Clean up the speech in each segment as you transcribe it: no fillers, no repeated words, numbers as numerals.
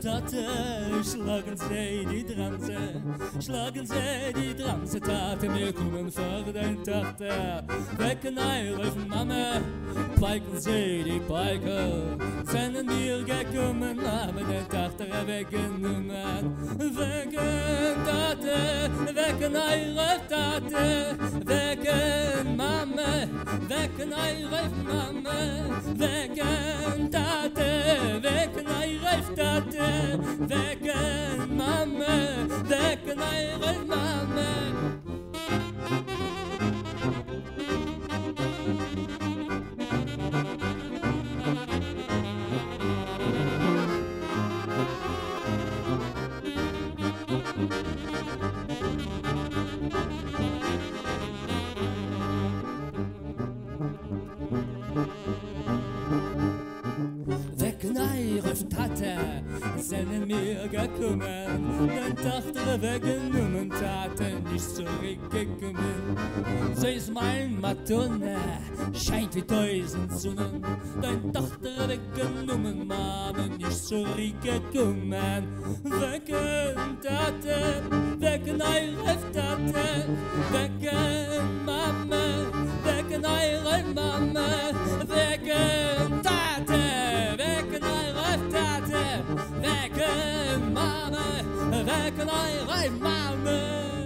Tate, schlagen sie die Dranse, schlagen sie die Dranse, Tate, wir kommen vor den Tate. Wecken eure Mama, peiken sie die Peiker, sind wir gekommen, haben den Tate weggenommen. Wecken Tate, wecken eure Tate, wecken Mama, wecken eure Mama, wecken Tate, wecken eure Tate, wecken Mama, wecken eure Mama. Wecken eure Tate, sind wir gekommen, den Tochter weggenommen, Tate nicht zurückgekommen. So ist mein Matone, scheint wie 1000 Sonnen, dein Tochter weggenommen, Mama nicht zurückgekommen. Wecken Tate, wecken eure Tate, wecken Mama, wecken eure Mama, wecken Tate, wecken eure Tate, wecken Mama, wecken eure Mama.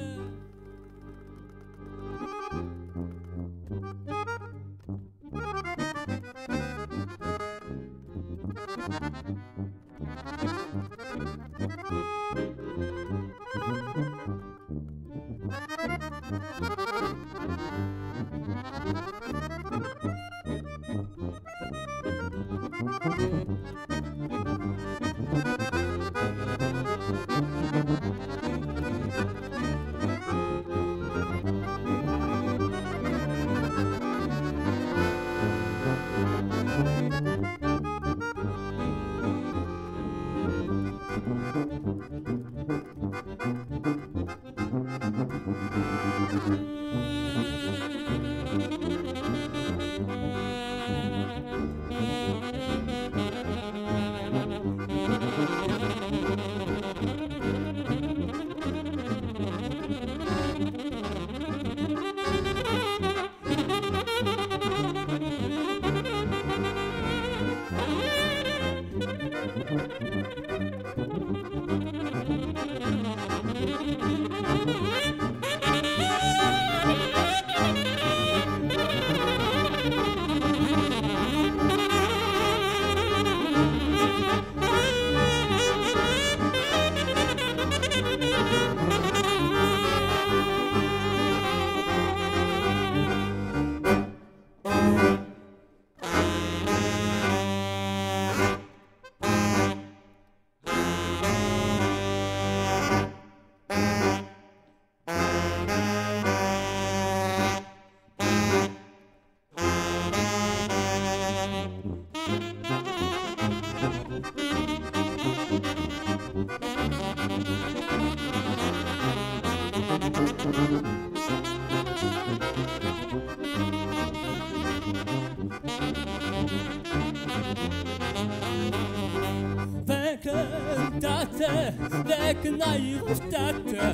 Wecken Tate, wecken eure Tate,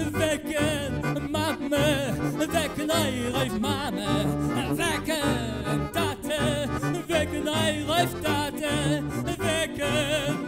wecken Mama, wecken eure Mama, wecken Tate, wecken eure Tate, wecken